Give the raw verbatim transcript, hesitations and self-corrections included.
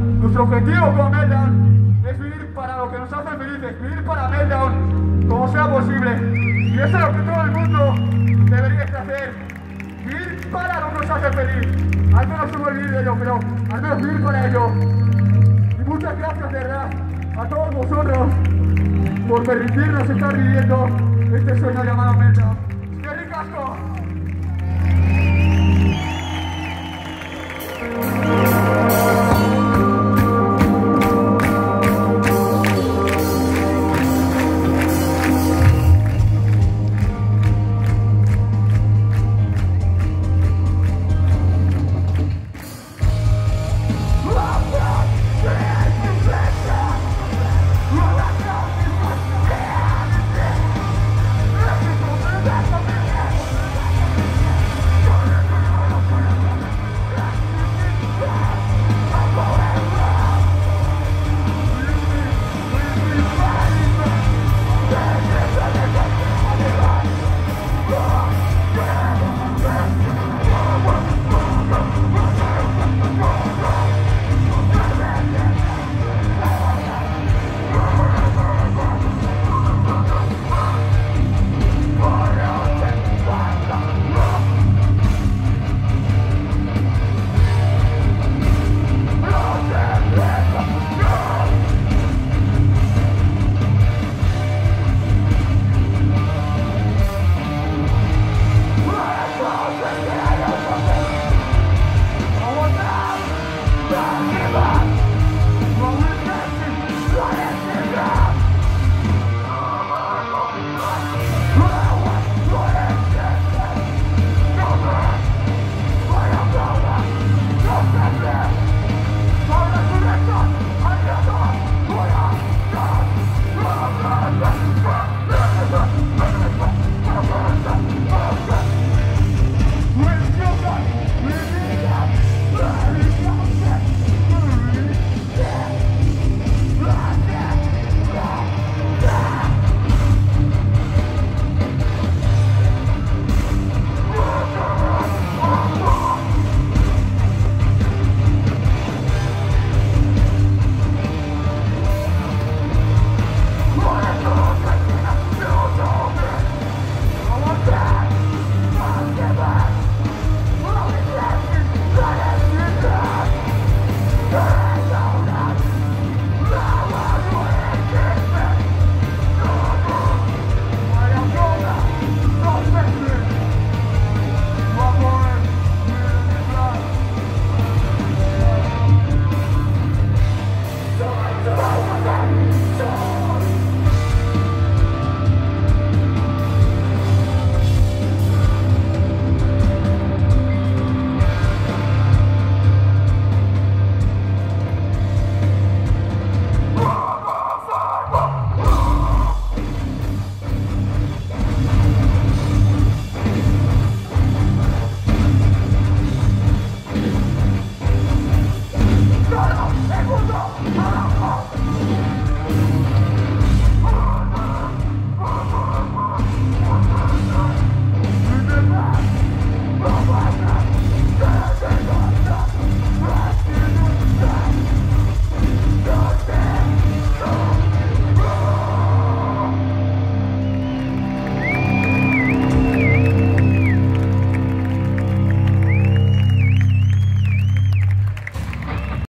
Nuestro objetivo como Meltdown es vivir para lo que nos hace felices, vivir para Meltdown como sea posible. Y eso es lo que todo el mundo debería hacer. Vivir para lo que nos hace feliz. Al menos no vivir de ello, pero al menos vivir para ello. Y muchas gracias de verdad a todos vosotros por permitirnos estar viviendo este sueño llamado Meltdown. ¡Qué ricasco!